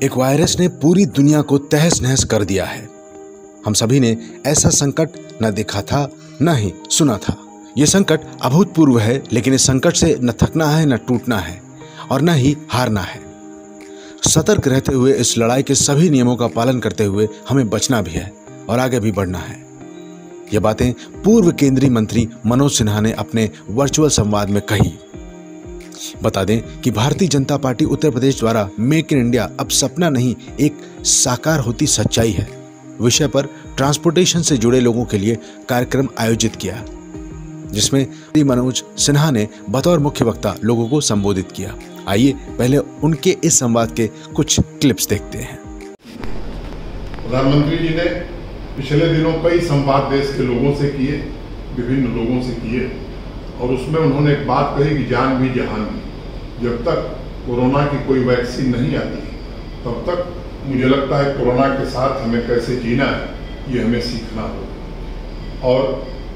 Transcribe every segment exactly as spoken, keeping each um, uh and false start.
एक वायरस ने पूरी दुनिया को तहस नहस कर दिया है। हम सभी ने ऐसा संकट न देखा था, न ही सुना था। यह संकट अभूतपूर्व है, लेकिन इस संकट से न थकना है, न टूटना है और न ही हारना है। सतर्क रहते हुए इस लड़ाई के सभी नियमों का पालन करते हुए हमें बचना भी है और आगे भी बढ़ना है। ये बातें पूर्व केंद्रीय मंत्री मनोज सिन्हा ने अपने वर्चुअल संवाद में कही। बता दें कि भारतीय जनता पार्टी उत्तर प्रदेश द्वारा मेक इन इंडिया अब सपना नहीं, एक साकार होती सच्चाई है विषय पर ट्रांसपोर्टेशन से जुड़े लोगों के लिए कार्यक्रम आयोजित किया, जिसमें मनोज सिन्हा ने बतौर मुख्य वक्ता लोगों को संबोधित किया। आइए पहले उनके इस संवाद के कुछ क्लिप्स देखते हैं। प्रधानमंत्री जी ने पिछले दिनों कई संवाद देश के लोगों से किए, विभिन्न लोगों से किए, और उसमें उन्होंने एक बात कही कि जान भी जहान भी। जब तक कोरोना की कोई वैक्सीन नहीं आती तब तक मुझे लगता है कोरोना के साथ हमें कैसे जीना है ये हमें सीखना होगा। और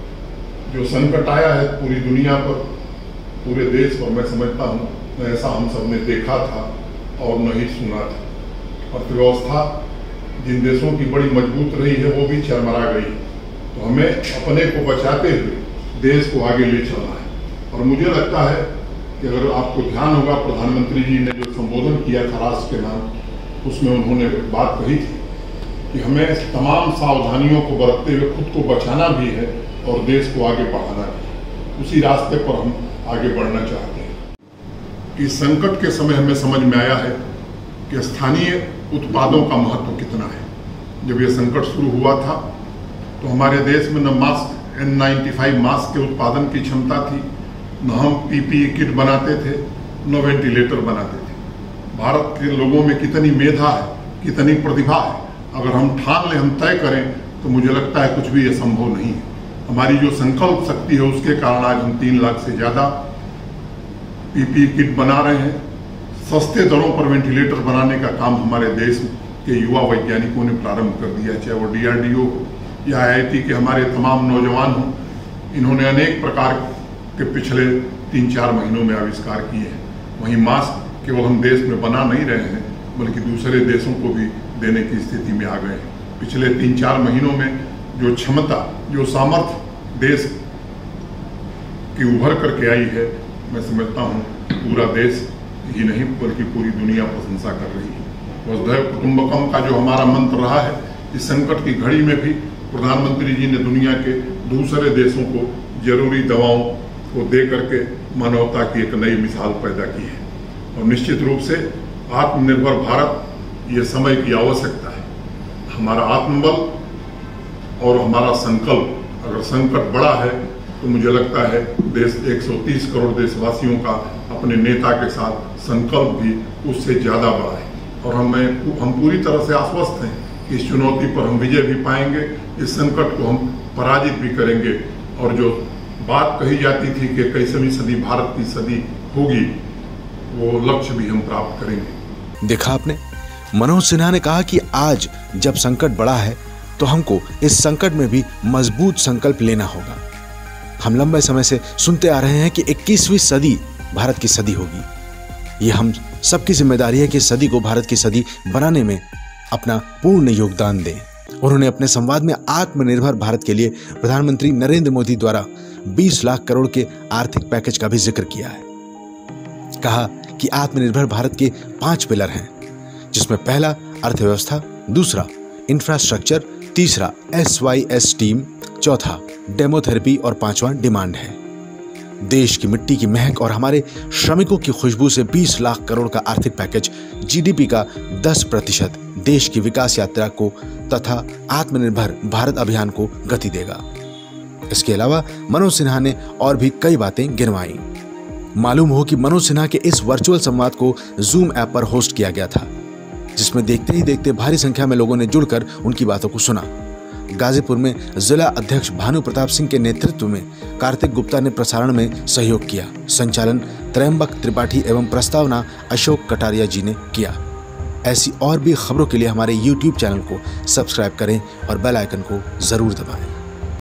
जो संकट आया है पूरी दुनिया पर, पूरे देश पर, मैं समझता हूँ न ऐसा हम सब ने देखा था और न ही सुना था। अर्थव्यवस्था जिन देशों की बड़ी मजबूत रही है वो भी चरमरा गई। तो हमें अपने को बचाते हुए देश को आगे ले चलना है। और मुझे लगता है कि अगर आपको ध्यान होगा, प्रधानमंत्री जी ने जो संबोधन किया था राष्ट्र के नाम, उसमें उन्होंने बात कही थी कि हमें तमाम सावधानियों को बरतते हुए खुद को बचाना भी है और देश को आगे बढ़ाना भी। उसी रास्ते पर हम आगे बढ़ना चाहते हैं। इस संकट के समय हमें समझ में आया है कि स्थानीय उत्पादों का महत्व कितना है। जब यह संकट शुरू हुआ था तो हमारे देश में न mask N ninety five mask के उत्पादन की क्षमता थी, न हम पीपीई किट बनाते थे, न वेंटिलेटर बनाते थे। भारत के लोगों में कितनी मेधा है, कितनी प्रतिभा है। अगर हम ठान लें, हम तय करें, तो मुझे लगता है कुछ भी ये संभव नहीं है। हमारी जो संकल्प शक्ति है उसके कारण आज हम तीन लाख से ज़्यादा पीपीई किट बना रहे हैं। सस्ते दरों पर वेंटिलेटर बनाने का काम हमारे देश के युवा वैज्ञानिकों ने प्रारंभ कर दिया, चाहे वो डी आर डी ओ या आई आई टी के हमारे तमाम नौजवान हों। इन्होंने अनेक प्रकार के पिछले तीन चार महीनों में आविष्कार किए हैं। वहीं मास्क केवल हम देश में बना नहीं रहे हैं, बल्कि दूसरे देशों को भी देने की स्थिति में आ गए हैं। पिछले तीन चार महीनों में जो क्षमता, जो सामर्थ्य देश की उभर करके आई है, मैं समझता हूँ पूरा देश ही नहीं बल्कि पूरी दुनिया प्रशंसा कर रही है। वसुधैव कुटुंबकम का जो हमारा मंत्र रहा है, इस संकट की घड़ी में भी प्रधानमंत्री जी ने दुनिया के दूसरे देशों को जरूरी दवाओं को दे करके मानवता की एक नई मिसाल पैदा की है। और निश्चित रूप से आत्मनिर्भर भारत ये समय की आवश्यकता है। हमारा आत्मबल और हमारा संकल्प, अगर संकट बड़ा है तो मुझे लगता है देश एक सौ तीस करोड़ देशवासियों का अपने नेता के साथ संकल्प भी उससे ज़्यादा बड़ा है। और हमें हम पूरी तरह से आश्वस्त हैं कि इस चुनौती पर हम विजय भी पाएंगे, इस संकट को हम पराजित भी करेंगे। और जो बात कही जाती थी कि इक्कीसवीं सदी भारत की सदी होगी, वो लक्ष्य भी हम प्राप्त करेंगे। देखा आपने, मनोज सिन्हा ने कहा कि आज जब संकट बड़ा है तो हमको इस संकट में भी मजबूत संकल्प लेना होगा। हम लंबे समय से सुनते आ रहे हैं कि इक्कीसवीं सदी भारत की सदी होगी। ये हम सबकी जिम्मेदारी है कि सदी को भारत की सदी बनाने में अपना पूर्ण योगदान दें। उन्होंने अपने संवाद में आत्मनिर्भर भारत के लिए प्रधानमंत्री नरेंद्र मोदी द्वारा बीस लाख करोड़ के आर्थिक पैकेज का भी जिक्र किया है। कहा कि आत्मनिर्भर भारत के पांच पिलर हैं, जिसमें पहला अर्थव्यवस्था, दूसरा इंफ्रास्ट्रक्चर, तीसरा एस वाई एस टीम, चौथा डेमोथेरेपी और पांचवा डिमांड है। देश की मिट्टी की महक और हमारे श्रमिकों की खुशबू से बीस लाख करोड़ का आर्थिक पैकेज जी डी पी का दस प्रतिशत देश की विकास यात्रा को तथा आत्मनिर्भर भारत अभियान को गति देगा। इसके अलावा मनोज सिन्हा ने और भी कई बातें गिनवाई। मालूम हो कि मनोज सिन्हा के इस वर्चुअल संवाद को जूम ऐप पर होस्ट किया गया था, जिसमें देखते ही देखते भारी संख्या में लोगों ने जुड़कर उनकी बातों को सुना। गाजीपुर में जिला अध्यक्ष भानु प्रताप सिंह के नेतृत्व में कार्तिक गुप्ता ने प्रसारण में सहयोग किया। संचालन त्रयंबक त्रिपाठी एवं प्रस्तावना अशोक कटारिया जी ने किया। ऐसी और भी खबरों के लिए हमारे यूट्यूब चैनल को सब्सक्राइब करें और बेल आइकन को जरूर दबाएं।